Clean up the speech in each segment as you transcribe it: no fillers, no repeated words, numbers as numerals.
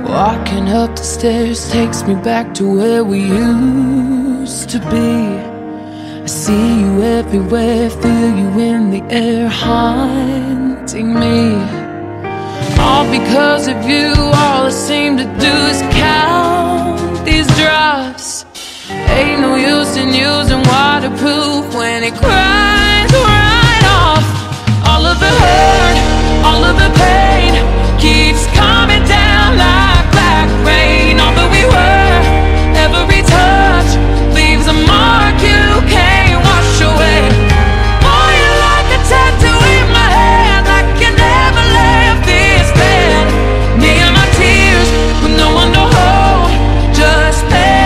Walking up the stairs takes me back to where we used to be. I see you everywhere, feel you in the air, haunting me. All because of you, all I seem to do is count these drops. Ain't no use in using waterproof when it cries right off. All of the hurt, all of the pain keeps coming down like black rain. All that we were, every touch leaves a mark you can't wash away. Boy, you're like a tattoo in my head, like you never left this bed. Me and my tears with no one to hold, just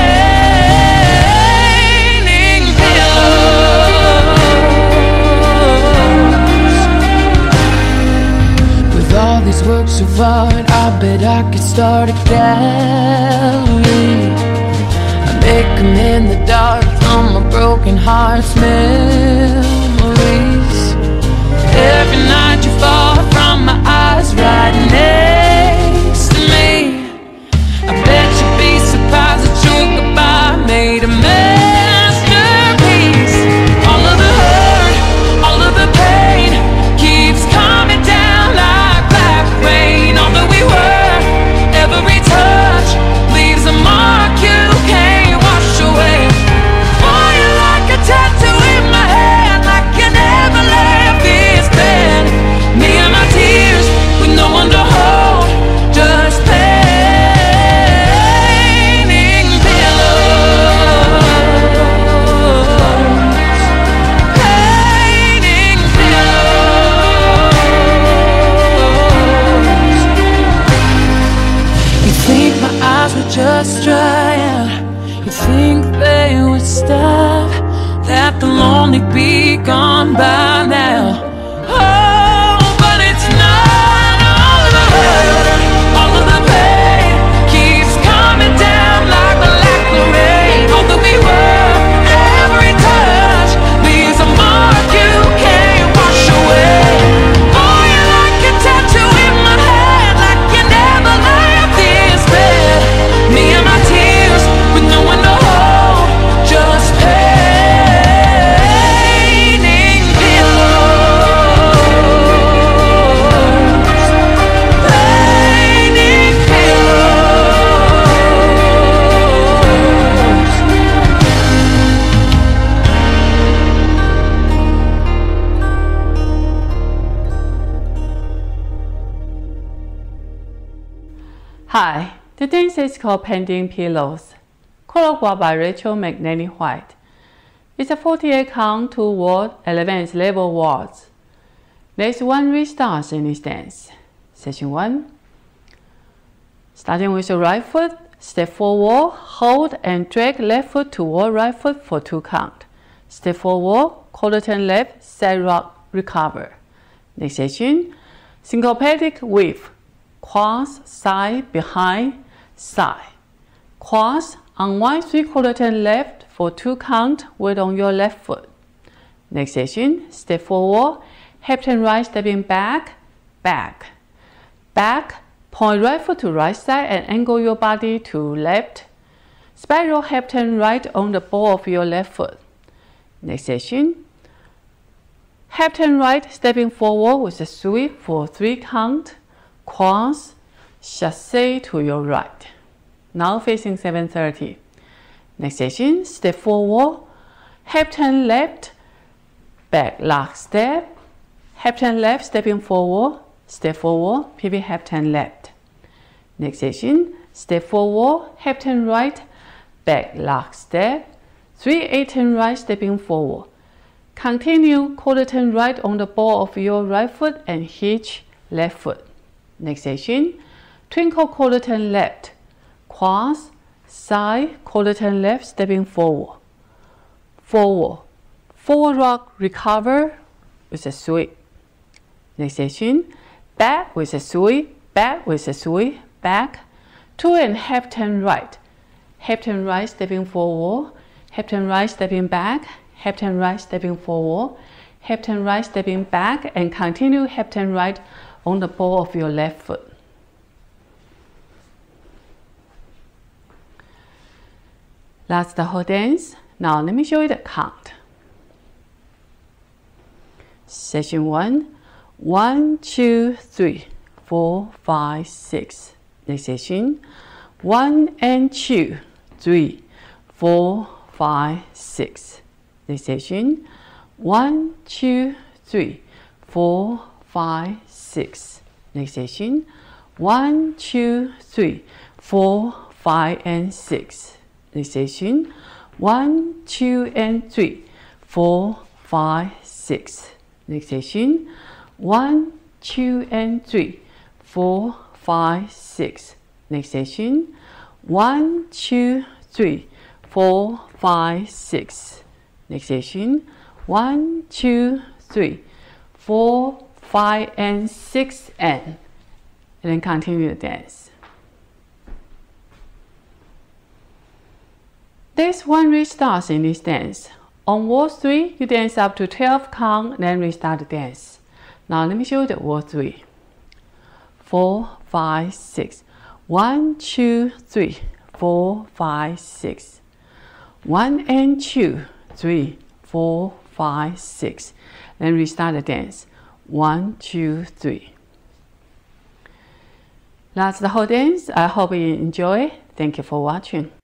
painting pillows. With all these works of art, I bet I could start a gallery. I make them in the dark from a broken heart's memories. Every night you fall from my eyes right next to me. I bet you'd be surprised that your goodbye made a masterpiece. All of the hurt, all of the pain keeps coming down like black rain. All that we were, every touch leaves a mark you can't wash away. Boy, you're like a tattoo in my head, like you never left this bed. Me and my tears with no one to hold, just painting pillows. Painting pillows. You think my eyes would just dry out, you think they would stop, that they'll only be gone by now. Oh, but it's not. All of the hurt, all of the pain keeps coming down like black rain. All that we were, every touch leaves a mark you can't wash away. Boy, you're like a tattoo in my head, like you never left this bed. Me and my tears with no one to hold, just painting pillows. Painting pillows. Hi, the dance is called Painting Pillows, choreographed by Rachael McEnaney-White. It's a 48 count 2-word 11th level waltz. There's one restart in this dance. Session 1. Starting with the right foot, step forward, hold and drag left foot toward right foot for 2 count. Step forward, quarter turn left, side rock, recover. Next session, syncopatic whip. Cross, side, behind, side. Cross, unwind 3/4 turn left for 2 count, weight on your left foot. Next session, step forward, hip turn right, stepping back, back. Back, point right foot to right side and angle your body to left. Spiral hip turn right on the ball of your left foot. Next session, hip turn right, stepping forward with a sweep for 3 count. Cross, chassé to your right. Now facing 7:30. Next session, step forward, hip turn left, back lock step, hip turn left, stepping forward, step forward, pivot hip turn left. Next session, step forward, hip turn right, back lock step, 3/8 turn right, stepping forward. Continue quarter turn right on the ball of your right foot and hitch left foot. Next session, twinkle quarter turn left, cross, side, quarter turn left, stepping forward. Forward, forward rock, recover with a sweep. Next session, back with a sweep, back with a sweep, back, 2.5 turn right. Hip turn right, stepping forward, hip turn right, stepping back, hip turn right, stepping forward, hip turn right, stepping back, and continue hip turn right on the ball of your left foot. That's the whole dance. Now let me show you the count. Session 1, 1, 2, 3, 4, 5, 6. Next session, 1 and 2, 3, 4, 5, 6. Next session, 1, 2, 3, 4, 5, 6. Next session, 1, 2, 3, 4, 5, and 6. Next session, 1, 2, and 3, 4, 5, 6. Next session, 1, 2, and 3, 4, 5, 6. Next session, 1, 2, 3, 4, 5, 6. Next session, 1, 2, 3, 4, 5, and 6, and then continue the dance. There's one restart in this dance. On waltz 3, you dance up to 12 count, then restart the dance. Now let me show you the waltz 3. 4, 5, 6. 1, 2, 3, 4, 5, 6. 1 and 2, 3, 4, 5, 6. Then restart the dance. 1, 2, 3. That's the whole dance. I hope you enjoy. Thank you for watching.